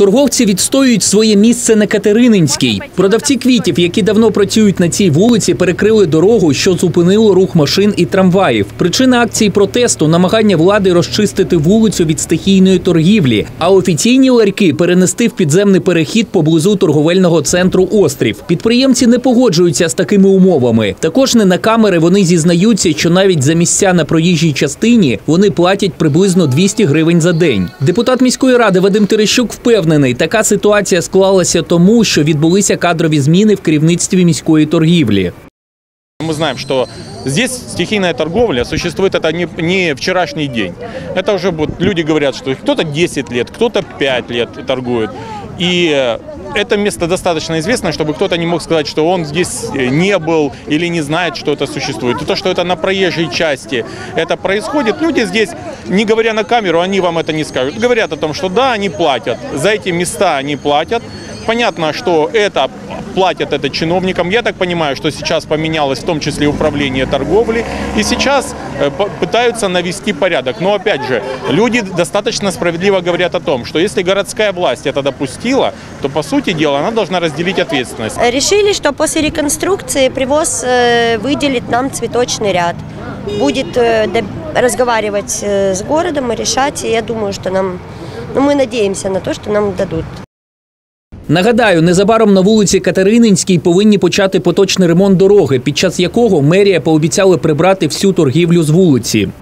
Торговці відстоюють своє місце на Катерининській. Продавці квітів, які давно працюють на цій вулиці, перекрили дорогу, що зупинило рух машин і трамваїв. Причина акції протесту – намагання влади розчистити вулицю від стихійної торгівлі, а офіційні ларьки перенести в підземний перехід поблизу торговельного центру «Острів». Підприємці не погоджуються з такими умовами. Також не на камери вони зізнаються, що навіть за місця на проїжджій частині вони платять приблизно 200 гривень за день. Депутат міської ради Вадим Терещук впевнений, така ситуація склалася тому, що відбулися кадрові зміни в керівництві міської торгівлі. Мы знаем, что здесь стихийная торговля существует, это не вчерашний день. Это уже люди говорят, что кто-то 10 лет, кто-то 5 лет торгует. И это место достаточно известно, чтобы кто-то не мог сказать, что он здесь не был или не знает, что это существует. И то, что это на проезжей части это происходит, люди здесь, не говоря на камеру, они вам это не скажут. Говорят о том, что да, они платят, за эти места они платят. Понятно, что это платят это чиновникам. Я так понимаю, что сейчас поменялось в том числе управление торговли. И сейчас пытаются навести порядок. Но опять же, люди достаточно справедливо говорят о том, что если городская власть это допустила, то по сути дела она должна разделить ответственность. Решили, что после реконструкции привоз выделит нам цветочный ряд. Будет разговаривать с городом и решать. И я думаю, что мы надеемся на то, что нам дадут. Нагадаю, незабаром на вулиці Катерининській повинні почати поточний ремонт дороги, під час якого мерія пообіцяла прибрати всю торгівлю з вулиці.